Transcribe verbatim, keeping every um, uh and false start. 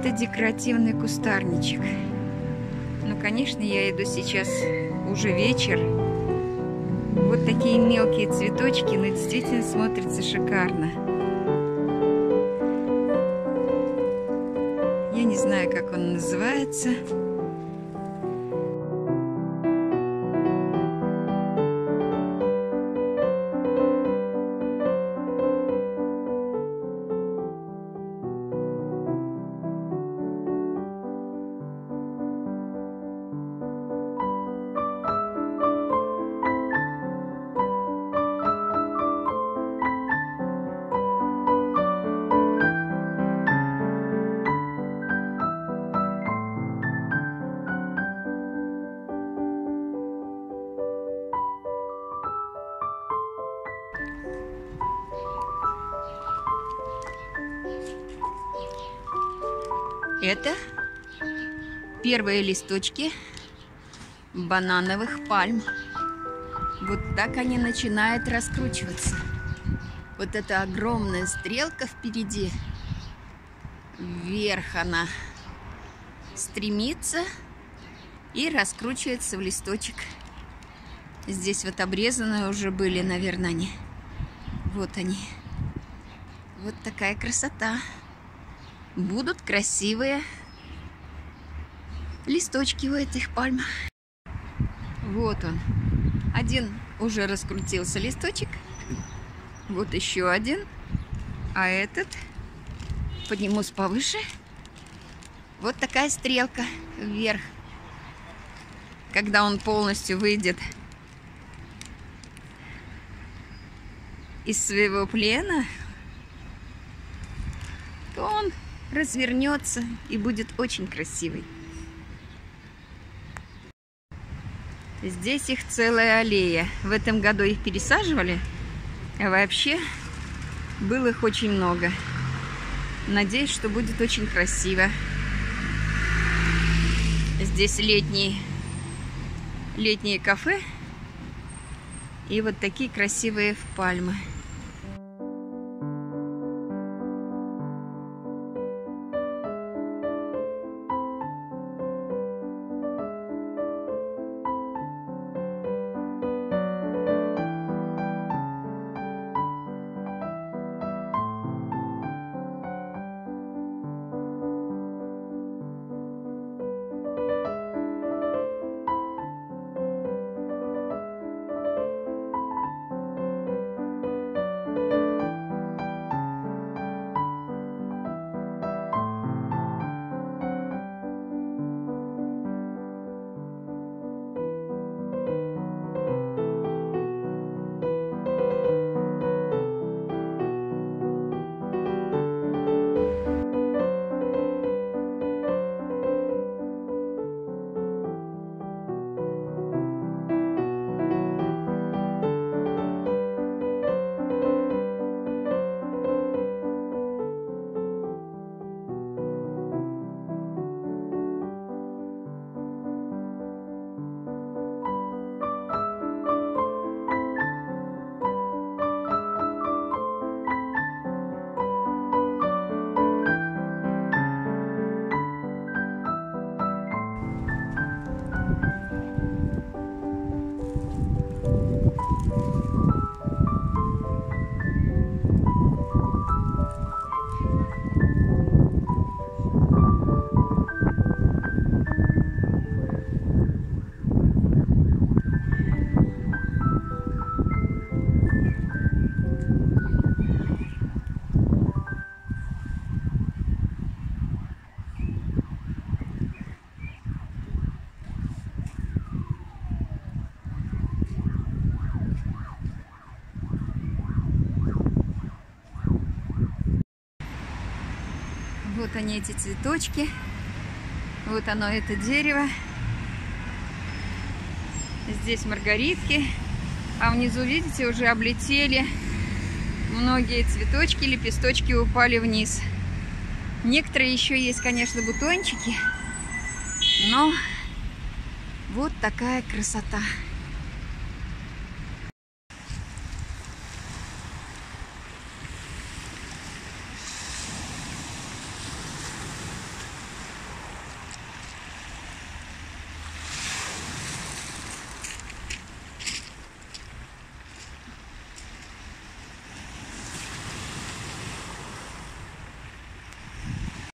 Это декоративный кустарничек. Ну, конечно, я иду сейчас уже вечер. Вот такие мелкие цветочки, но действительно смотрятся шикарно. Я не знаю, как он называется. Это первые листочки банановых пальм. Вот так они начинают раскручиваться. Вот эта огромная стрелка впереди. Вверх она стремится и раскручивается в листочек. Здесь вот обрезанные уже были, наверное, они. Вот они. Вот такая красота. Будут красивые листочки у этих пальм. Вот он. Один уже раскрутился листочек. Вот еще один. А этот, поднимусь повыше. Вот такая стрелка вверх. Когда он полностью выйдет из своего плена, то он развернется и будет очень красивый. Здесь их целая аллея. В этом году их пересаживали, а вообще было их очень много. Надеюсь, что будет очень красиво. Здесь летние, летние кафе и вот такие красивые пальмы. Вот они, эти цветочки. Вот оно, это дерево. Здесь маргаритки. А внизу, видите, уже облетели многие цветочки, лепесточки упали вниз. Некоторые еще есть, конечно, бутончики. Но вот такая красота.